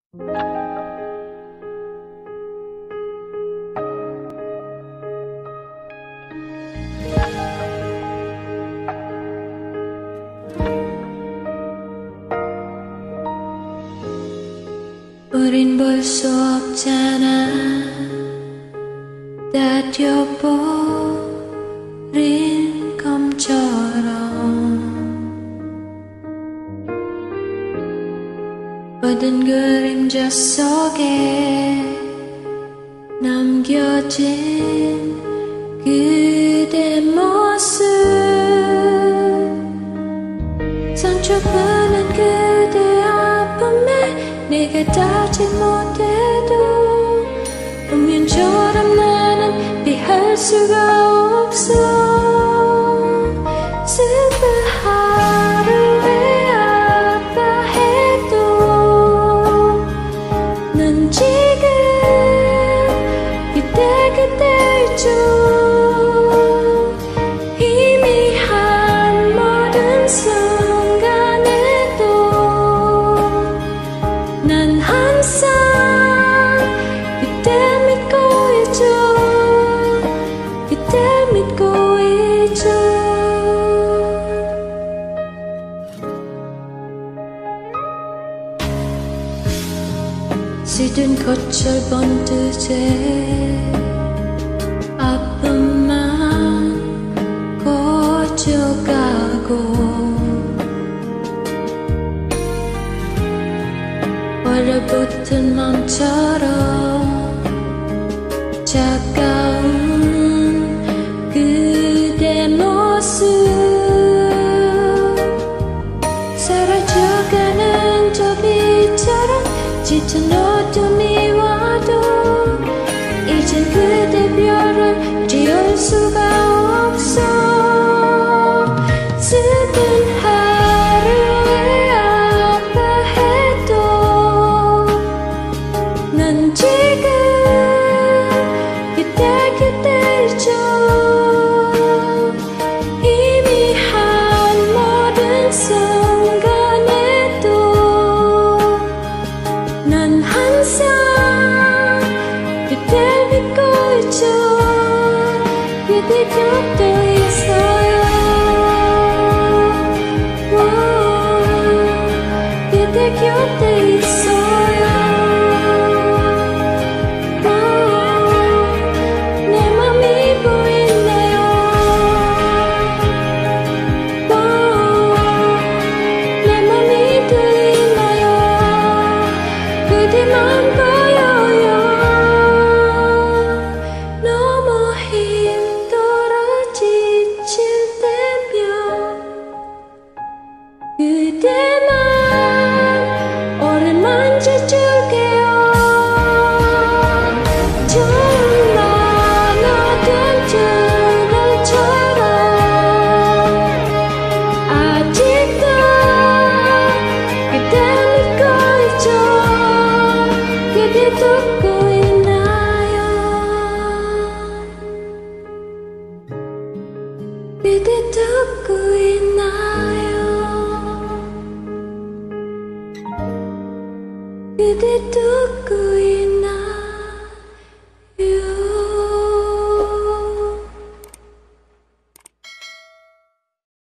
우린 볼 수 없잖아. 다 뛰어버린 검처럼 모든 그림자 속에 남겨진 그대 모습, 상처받는 그대 아픔에 내가 닿지 못해도 운명처럼 나는 피할 수가 없어. 슬픈 하루에 아파해도 난 지금 그때 있죠. 희미한 모든 순간에도 난 항상 그댈 믿고 있죠. 그댈 믿고 있죠. 시든 거칠 번듯해 아픔만 고쳐가고 얼어붙은 맘처럼 차가운 그대 모습, 사라져가는 저 빛처럼 짙은 어둠이 와도 이젠 그대 별을 지울 수가 없어. 슬픈 하루에 아파해도 난 지금 그때 있죠. 희미한 모든 순간에도 난 항상 그댈 믿고 있죠. 그대 곁에 있어요. 그대 곁에 있어요. 내 맘이 보이네요. 내 맘이 들리나요. 그대만 봐.